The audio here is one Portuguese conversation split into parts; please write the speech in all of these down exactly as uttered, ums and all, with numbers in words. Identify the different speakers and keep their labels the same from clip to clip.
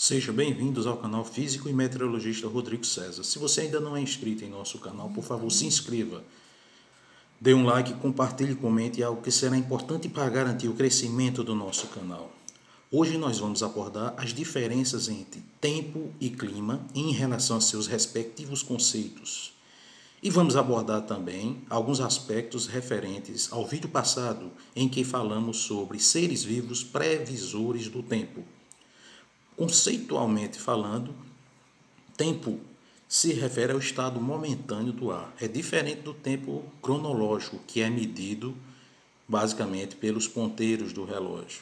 Speaker 1: Sejam bem-vindos ao canal Físico e Meteorologista Rodrigo César. Se você ainda não é inscrito em nosso canal, por favor, se inscreva. Dê um like, compartilhe e comente algo que será importante para garantir o crescimento do nosso canal. Hoje nós vamos abordar as diferenças entre tempo e clima em relação a seus respectivos conceitos. E vamos abordar também alguns aspectos referentes ao vídeo passado em que falamos sobre seres vivos previsores do tempo. Conceitualmente falando, tempo se refere ao estado momentâneo do ar. É diferente do tempo cronológico, que é medido basicamente pelos ponteiros do relógio.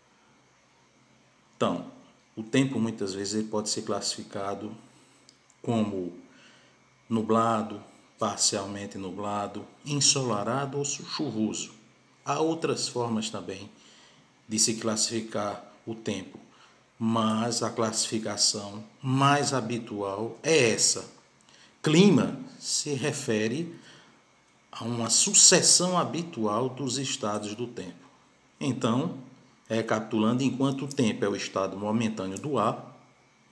Speaker 1: Então, o tempo muitas vezes ele pode ser classificado como nublado, parcialmente nublado, ensolarado ou chuvoso. Há outras formas também de se classificar o tempo, mas a classificação mais habitual é essa. Clima se refere a uma sucessão habitual dos estados do tempo. Então, recapitulando, enquanto o tempo é o estado momentâneo do ar,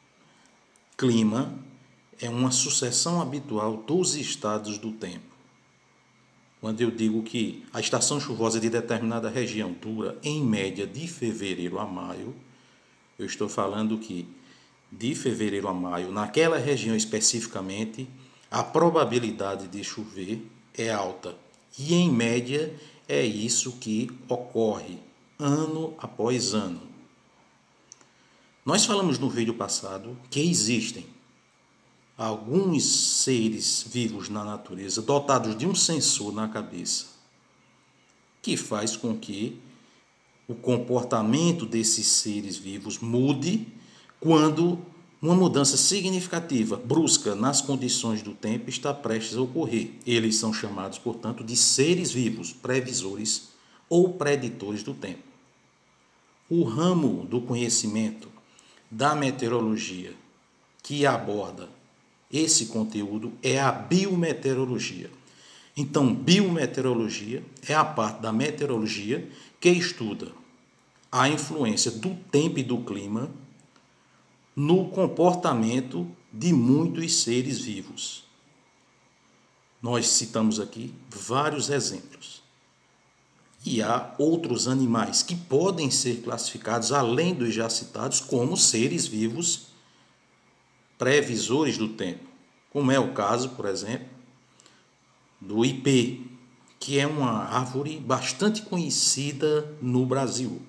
Speaker 1: clima é uma sucessão habitual dos estados do tempo. Quando eu digo que a estação chuvosa de determinada região dura, em média, de fevereiro a maio, eu estou falando que, de fevereiro a maio, naquela região especificamente, a probabilidade de chover é alta. E, em média, é isso que ocorre, ano após ano. Nós falamos no vídeo passado que existem alguns seres vivos na natureza dotados de um sensor na cabeça, que faz com que o comportamento desses seres vivos mude quando uma mudança significativa, brusca, nas condições do tempo está prestes a ocorrer. Eles são chamados, portanto, de seres vivos, previsores ou preditores do tempo. O ramo do conhecimento da meteorologia que aborda esse conteúdo é a biometeorologia. Então, biometeorologia é a parte da meteorologia que estuda a influência do tempo e do clima no comportamento de muitos seres vivos. Nós citamos aqui vários exemplos. E há outros animais que podem ser classificados, além dos já citados, como seres vivos previsores do tempo, como é o caso, por exemplo, do ipê, que é uma árvore bastante conhecida no Brasil.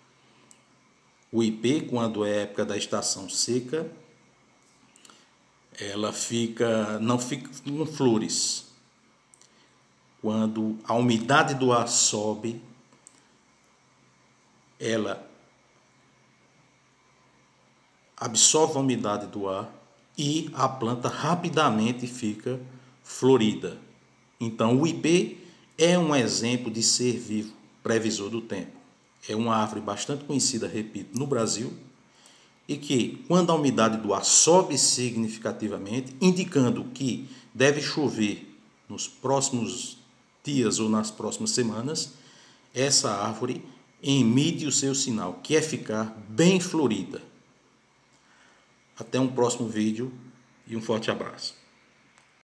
Speaker 1: O ipê, quando é época da estação seca, ela fica, não fica com flores. Quando a umidade do ar sobe, ela absorve a umidade do ar e a planta rapidamente fica florida. Então, o ipê é um exemplo de ser vivo previsor do tempo. É uma árvore bastante conhecida, repito, no Brasil, e que, quando a umidade do ar sobe significativamente, indicando que deve chover nos próximos dias ou nas próximas semanas, essa árvore emite o seu sinal, que é ficar bem florida. Até um próximo vídeo e um forte abraço.